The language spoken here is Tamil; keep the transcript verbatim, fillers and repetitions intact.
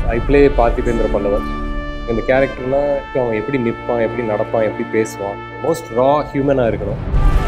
I play Parthibendran Pallavan. இந்த கேரக்டர்னால் அவன் எப்படி நிற்பான், எப்படி நடப்பான், எப்படி பேசுவான், மோஸ்ட் ரா ஹியூமனாக இருக்கணும்.